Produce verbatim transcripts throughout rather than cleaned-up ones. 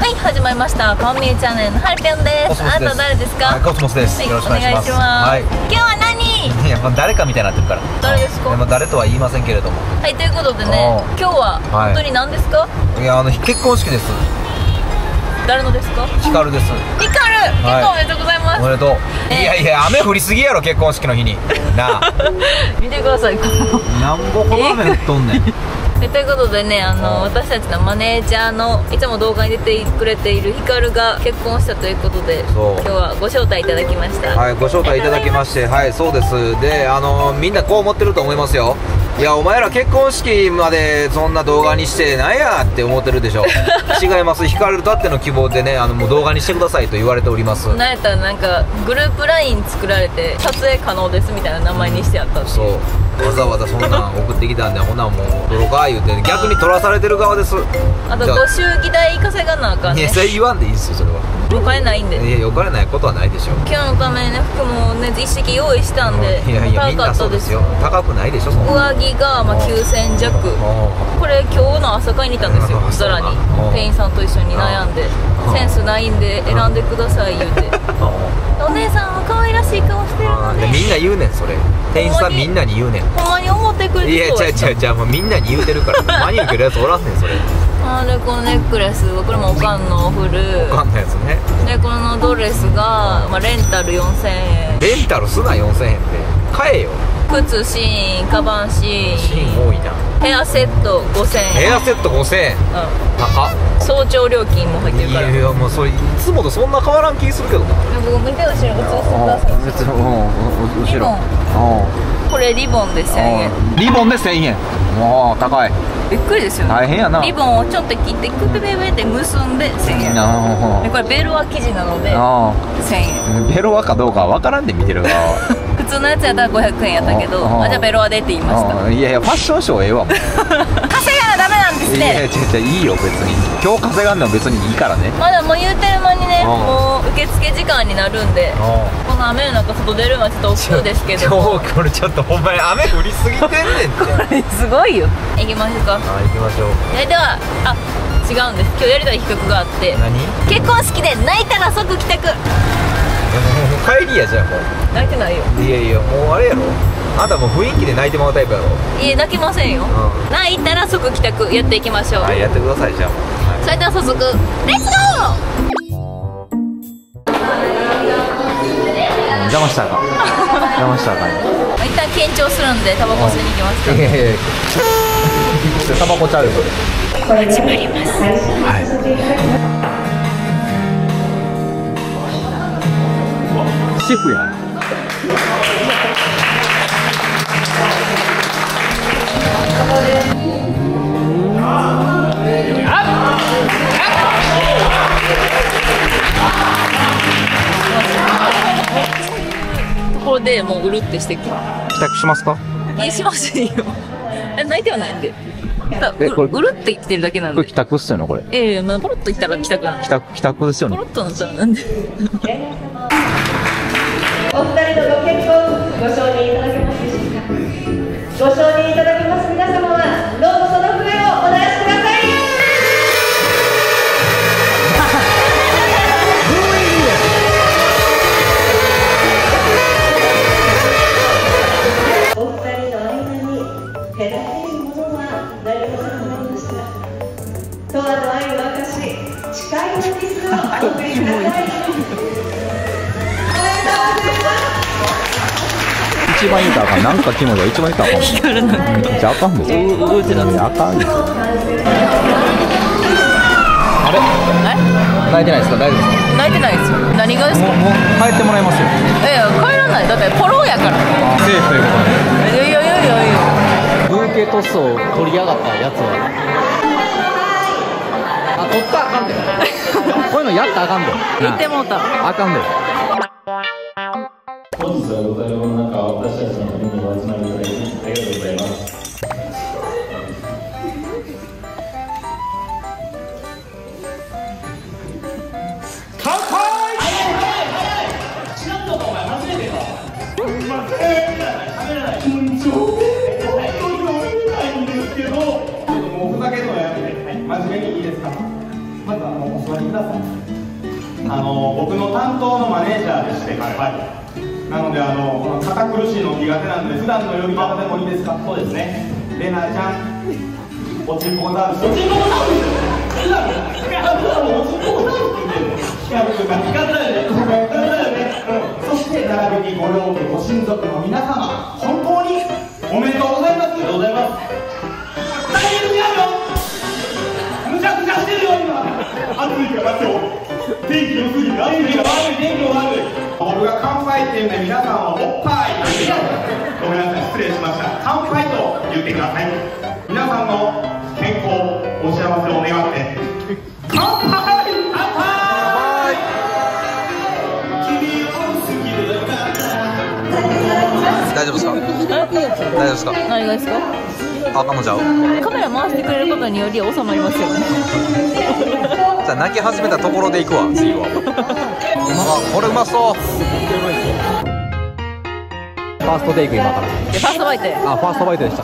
はい、始まりました。パンミーチャンネルのハリピョンです。あなた誰ですか？ はい、コスモスです。よろしくお願いします。はい。 今日は何？ いや、まあ誰かみたいになってるから。 誰ですか？ まあ誰とは言いませんけれども。 はい、ということでね、今日は本当に何ですか？ いや、あの結婚式です。 誰のですか？ ヒカルです。 ヒカル、結婚おめでとうございます。 おめでとう。いやいや、雨降りすぎやろ、結婚式の日に。なあ。 見てください。 なんぼほど雨降っとんねん。 ということでね、あの私たちのマネージャーのいつも動画に出てくれているヒカルが結婚したということで、今日はご招待いただきました。 はい、ご招待いただきまして、はい、そうです。で、あのみんなこう思ってると思いますよ。いや、お前ら結婚式までそんな動画にしてなんやって思ってるでしょ。違います。ヒカルたっての希望でね、あのもう動画にしてくださいと言われております。 なんやったらなんかグループライン作られて撮影可能ですみたいな名前にしてあったっていう。そう、わざわざそんなん送ってきたんで、ほんなんもう撮ろうか言うて逆に撮らされてる側です。 あとご祝儀代稼がなあかんね。 いや、それ言わんでいいですよ、それは。 お金ないんで。 いや、お金ないことはないでしょ。 今日のためにね、服もね一式用意したんで、 いやいや、みんなそうですよ。高くないでしょ、そんな。 上着がまあきゅうせん弱。これ今日の朝買いに行ったんですよ。さらに店員さんと一緒に悩んで、センスないんで選んでください言うて、お姉さんは可愛らしい顔してるので。 みんな言うねん、それ。店員さんみんなに言うねん。 ほんまに思ってくれて。 いや、ちゃうちゃうちゃう、もうみんなに言うてるから。真に受けるやつおらんねん、それ。 あでこのネックレス、これもおかんのおフル、 おかんのやつね。でこのドレスが、まあ、レンタルよんせんえん。 レンタルすな、よんせんえんって買えよ。 靴シーン、カバンシーン、 シーン多いな。 ヘアセットごせんえん。 ヘアセットごせんえん、うん、高っ。 早朝料金も入ってるから。 いやいや、もうそれいつもとそんな変わらん気するけどな。 僕見て後ろ映してください。 後ろこれリボンでせんえん。 リボンでせんえん、もう高い。 びっくりですよね。 大変やな。 リボンをちょっと切ってクペペペって結んでせんえん。でこれベロア生地なのでせんえん。 ベロアかどうかは分からんで見てる側は。 普通のやつやったらごひゃくえんやったけど、あ、じゃあベロアでって言いました。 いやいや、ファッションショーええわもう。 稼がなダメなんですね。 いやいや、違う違う、いいよ別に。今日稼がんでも別にいいからね。 まだもう言うてる間にね、もう受付時間になるんで、この雨の中外出るのはちょっと億劫ですけど。 今日これちょっとほんまに雨降りすぎてんねんって。 すごいよ。行きましょうか。 あ、行きましょう。 それでは、あ、違うんです。今日やりたい企画があって。 何？ 結婚式で泣いたら即帰宅。 帰りやじゃん、もう。 泣いてないよ。 いやいや、もうあれやろ。あなたもう雰囲気で泣いてもらうタイプやろ。 いや、泣きませんよ。うん、泣いたら即帰宅やっていきましょう。 はい、やってくださいじゃあ。はい、 それでは早速レッツゴー。 邪魔したらあかん。邪魔したらあかんよ。 一旦緊張するんでタバコ吸いに行きますか。いやいやいや、 タバコちゃうよそれ。 始まります。 はい。シェフや。 ところでもううるってしてき帰宅しますか？ いや、しませんよ。泣いてはないんで。え、これうるって言ってるだけなんで。 これ帰宅っすよね、これ。 ええ、まあポロッと言ったら帰宅なんで。 帰宅、帰宅ですよね。 ポロッとなったらなんで。 お二人のご結婚ご承認いただけますでしょうか。ご承認いただきます皆様はどうぞその笛をお出しください。お二人の間に隔てるものは何もなりました。永遠の愛を明かし誓いのキスをお送りください。 一番いいとあかん、なんかキモいが一番いいとあかん。 光るなんか。 じゃああかんですよ。動いてない。あかんですよ。あれ？泣いてないですか？大丈夫ですか？ 泣いてないですよ。何がですか？ もうもう帰ってもらいますよ。 ええ、帰らない。だってポロやから。 セーフということで。 いやいやいやいやいや。 ブーケトスを取りやがったやつは。あ、取ったらあかんで。こういうのやったらあかんで。 言ってもうた。 あかんで。 本日はご対応の中、私たちのためにお集まりいただきありがとうございます。乾杯！知らんのかお前初めてか。すみません。緊張で本当に飲めないんですけど。ちょっともうふざけるのやめて、はい、真面目にいいですか。まずあの。 お座りください。あの僕の担当のマネージャーでして、はいはい、なのであのこの堅苦しいの苦手なんで普段の呼び方でもいいですか。そうですね。レナちゃん、おちんぽこザウルス。おちんぽこザウルス。普段おちんぽこザウルスって言ってるの。比較が比較だよね。比較だよね。そして並びにご両家ご親族の皆様、本当におめでとうございます。ありがとうございます。大変にやるよ。むちゃくちゃしてるよ今。暑いから待ってよ。天気良すぎて天気が悪い天気が悪い。僕が乾杯って言うんで皆さんはおっぱいって言ってごめんなさい失礼しました。乾杯と言ってください。皆さんの健康お幸せを願って乾杯乾杯。君を好きだ大丈夫ですか？大丈夫ですか？ 何がですか？ あかんのちゃう？ カメラ回してくれることにより収まりますよね。 じゃあ泣き始めたところでいくわ次は。あ、これうまそう。 ファーストテイク今から。 ファーストバイト。 あ、ファーストバイトでした。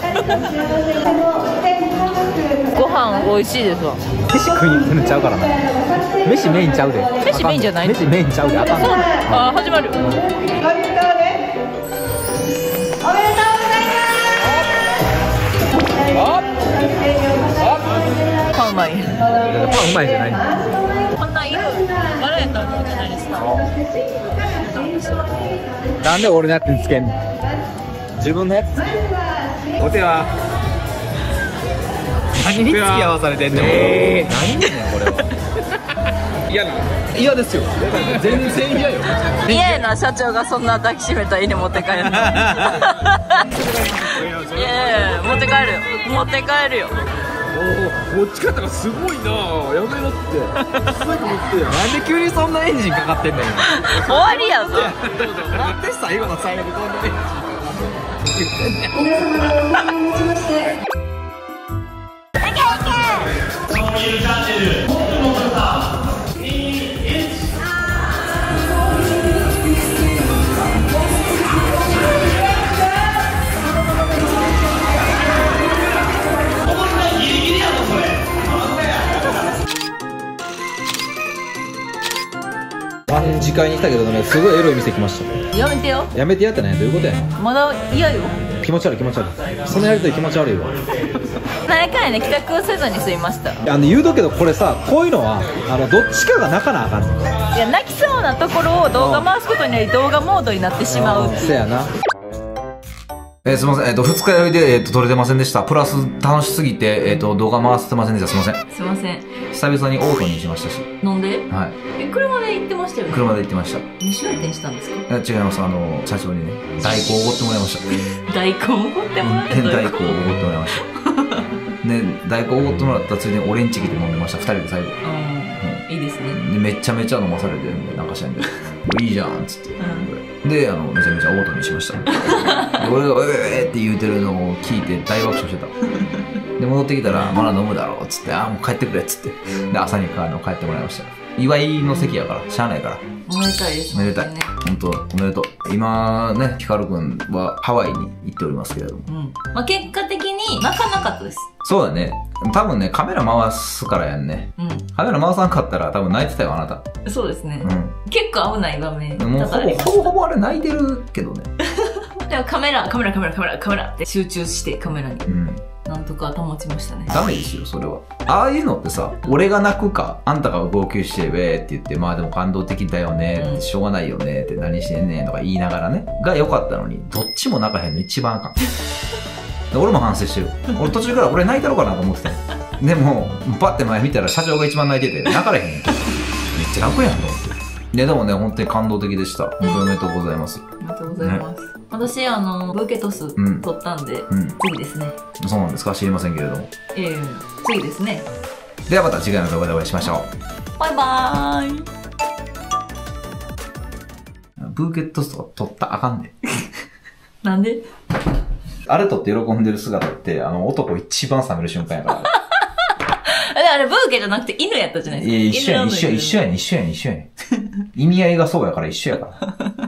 ご飯美味しいですわ。 飯食いに来てるんちゃうからな。飯メインちゃうで。 飯メインじゃない。 飯メインちゃうで。あかん。 あ、始まる。パンうまい。 パンうまいじゃない。 こんな色バラやったらじゃないですか。 なんで俺のやつにつけんの？自分のやつ。お手は何に付き合わされてんの？えー、何やねんこれは。嫌な。嫌ですよ。全然嫌よ。 嫌やな社長がそんな抱きしめた犬持って帰るの。いやいや持って帰るよ。持って帰るよ。 持ち方がすごいな。やめろって。なんで急にそんなエンジンかかってんだよ。 終わりやぞ。 なんで最後の最後でこんなエンジンかかってんだよ。 皆様のお願いをもちましてそういうチャンネルトップの方にいち三次会に来たけどね、すごいエロい店来ました。 やめてよ。 やめてやってね。どういうことやねん。 まだ嫌よ。 気持ち悪い気持ち悪い。そのやりとり気持ち悪いわ。 何回ね帰宅せずに済みました。 あの言うとけどこれさ、こういうのはあのどっちかが泣かなあかんねん。 いや泣きそうなところを動画回すことにより動画モードになってしまうっていう。 せやな。 えー、すみません、えっ、ー、と、二日酔いで、えっ、ー、と、撮れてませんでした。プラス、楽しすぎて、えっ、ー、と、動画回せてませんでした。すみません。 すいません。 久々にオートにしましたし。 飲んで？ はい。 え、車で行ってましたよね。 車で行ってました。 二種運転したんですか？ え、違います。あの、社長にね、代行をおごってもらいました。 大根おごってもらって運転代行をおごってもらいました。ね、代行をおごってもらったついでに俺んち来て飲んでました。二人で最後。 うん。いいですね。 で、めちゃめちゃ飲まされてるんで、なんかしないんで。いいじゃん、つって。うん、で、あの、めちゃめちゃオートにしました。俺が、えーって言うてるのを聞いて大爆笑してた。で、戻ってきたら、まだ飲むだろう、つって、あーもう帰ってくれ、つって。で、朝に帰ってもらいました。祝いの席やから、しゃあないから。 おめでたいですね。 めでたい。本当おめでとう。今ね、ヒカルくんはハワイに行っておりますけれども。 うん。まあ、結果的に泣かなかったです。 そうだね。多分ね、カメラ回すからやんね。うん。カメラ回さんかったら多分泣いてたよ、あなた。 そうですね。 うん。 結構危ない場面。 もうほぼ、ほぼほぼあれ泣いてるけどね。 でもカメラ、カメラ、カメラ、カメラ、カメラって集中してカメラに。うん。なんとか保ちましたね。 ダメですよ、それは。ああいうのってさ、俺が泣くか、あんたが号泣して、ウェーって言って、まあでも感動的だよね、ってしょうがないよね、って何してんねんとか言いながらね、が良かったのに、どっちも泣かへんの一番あかん。俺も反省してる。俺途中から俺泣いたろかなと思ってたよ。でも、バッて前見たら社長が一番泣いてて、泣かれへん。めっちゃ泣くやんと思って。で、でもね、本当に感動的でした。本当におめでとうございます。 ありがとうございます。ね、私、あの、ブーケトス取ったんで、うん、次ですね。 そうなんですか？知りませんけれども。 ええー、次ですね。 ではまた次回の動画でお会いしましょう。バイバーイ。 ブーケトスとか取ったらあかんねん。 なんで？ あれ取って喜んでる姿って、あの、男一番冷める瞬間やから。 あれ、ブーケじゃなくて犬やったじゃないですか。 いや、一緒やねん、一緒やねん、一緒やねん、一緒やねん。意味合いがそうやから一緒やから。